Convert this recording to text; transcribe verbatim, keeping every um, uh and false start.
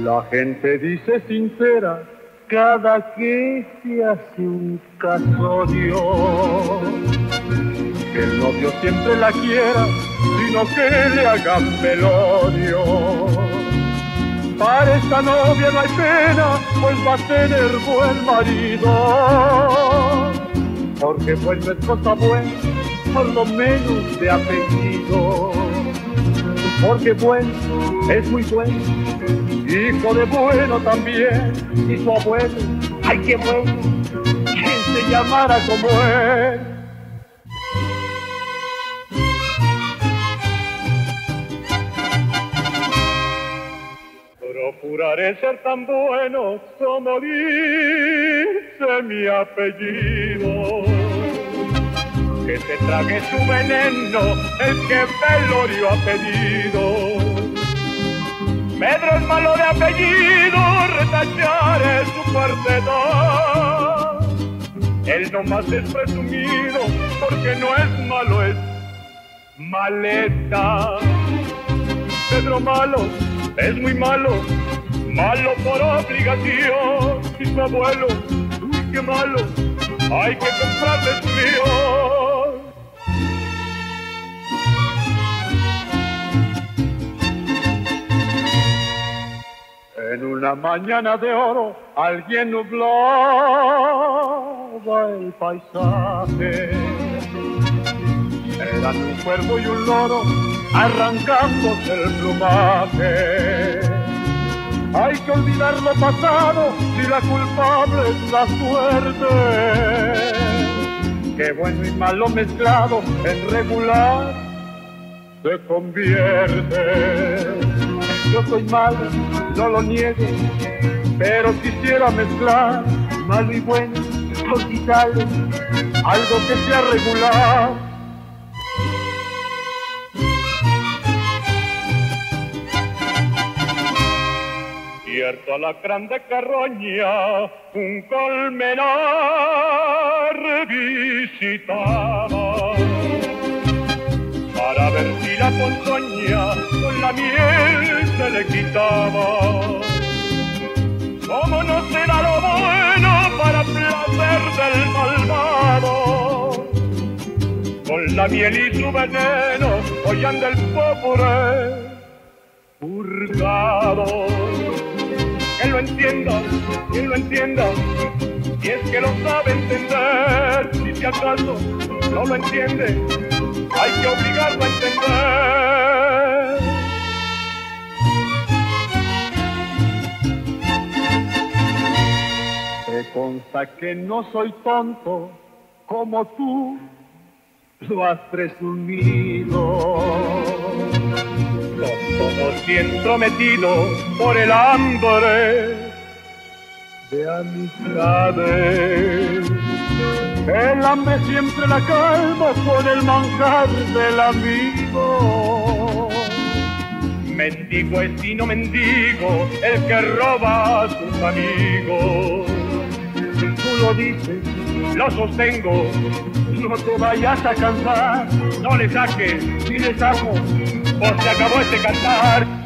La gente dice sincera cada que se hace un casorio, que el novio siempre la quiera, sino que le hagan velorio. Para esta novia no hay pena, pues va a tener buen marido, porque pues no es cosa buena, por lo menos de apellido. Porque bueno, es muy bueno, hijo de bueno también, y su abuelo, ay qué bueno, quien se llamara como él. Procuraré ser tan bueno como dice mi apellido, que se trague su veneno el que velorio ha pedido. Pedro es malo de apellido, retacharé su partedad. Él nomás es presumido, porque no es malo, es maleta. Pedro malo, es muy malo, malo por obligación. Y su abuelo, uy qué malo, hay que comprarle su Dios. En una mañana de oro alguien nublaba el paisaje. Eran un cuervo y un loro arrancándose el plumaje. Hay que olvidar lo pasado si la culpable es la suerte, que bueno y malo mezclado en regular se convierte. Yo soy malo, no lo niego, pero quisiera mezclar malo y bueno, por si sale algo que sea regular. Cierto alacrán de carroña, un colmenar visitaba, para ver si la ponzoña con la miel se le quitaba. ¿Cómo no será lo bueno para placer del malvado? Con la miel y su veneno hoy anda el pobre purgado. Que lo entienda, que lo entienda, si es que lo sabe entender. Si si acaso no lo entiende, hay que obligarlo a entender. Te consta que no soy tonto, como tú lo has presumido. Todos bien prometidos por el hambre de amistades. El hambre siempre la calma con el manjar del amigo. Mendigo es y no mendigo el que roba a sus amigos. Tú lo dices, lo sostengo, no te vayas a cansar. No le saques, si le saco, o se acabó este cantar.